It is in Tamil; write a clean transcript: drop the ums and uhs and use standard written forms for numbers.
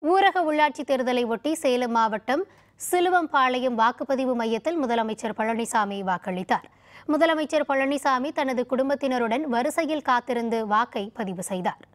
ஊரக உள்ளாட்சி தேர்தலை ஒட்டி சேலம் மாவட்டம் சிலுவம்பாளையம் வாக்குப்பதிவு மையத்தில் முதலமைச்சர் பழனிசாமி வாக்களித்தார். முதலமைச்சர் பழனிசாமி தனது குடும்பத்தினருடன் வரிசையில் காத்திருந்து வாக்கை பதிவு செய்தார்.